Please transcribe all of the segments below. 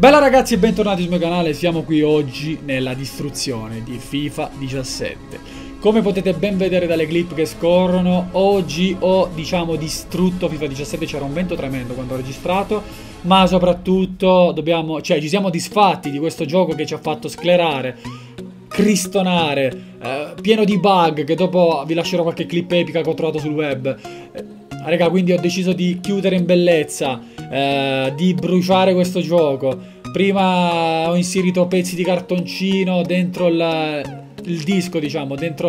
Bella ragazzi e bentornati sul mio canale, siamo qui oggi nella distruzione di FIFA 17. Come potete ben vedere dalle clip che scorrono, oggi ho distrutto FIFA 17, c'era un vento tremendo quando ho registrato, ma soprattutto ci siamo disfatti di questo gioco che ci ha fatto sclerare, cristonare, pieno di bug, che dopo vi lascerò qualche clip epica che ho trovato sul web. Raga, quindi ho deciso di chiudere in bellezza, di bruciare questo gioco. Prima ho inserito pezzi di cartoncino dentro il disco, diciamo, dentro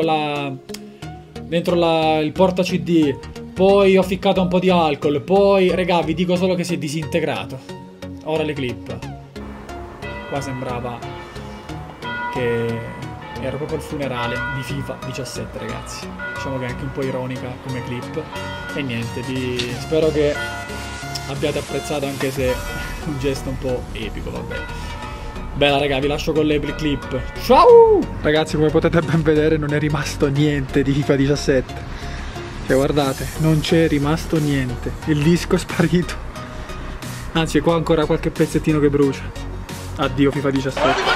il porta CD. Poi ho ficcato un po' di alcol. Poi, raga, vi dico solo che si è disintegrato. Ora le clip. Qua sembrava che era proprio il funerale di FIFA 17, ragazzi. Diciamo che è anche un po' ironica come clip. E niente, spero che abbiate apprezzato, anche se è un gesto un po' epico, vabbè. Bella raga, vi lascio con le clip. Ciao! Ragazzi, come potete ben vedere non è rimasto niente di FIFA 17. Cioè guardate, non c'è rimasto niente. Il disco è sparito. Anzi, qua ancora qualche pezzettino che brucia. Addio FIFA 17.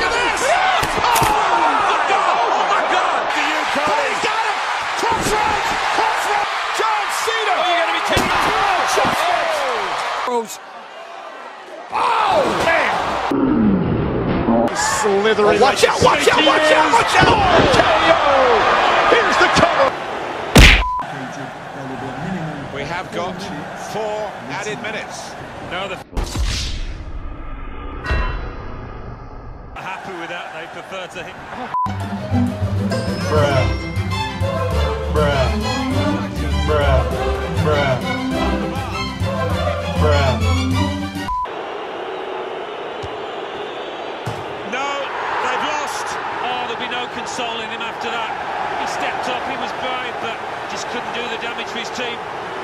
Slithering. Watch out, watch out, watch out, watch out! Here's the cover. We have got 4 added minutes. No, they're happy with that. They prefer to hit. Bruh. Bruh. Bruh. Bruh. Bruh. Consoling him after that. He stepped up, he was brave, but just couldn't do the damage for his team.